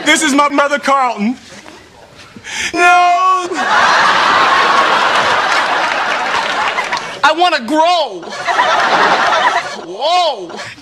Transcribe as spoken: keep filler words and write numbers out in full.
This is my brother, Carlton. No! I want to grow. Whoa!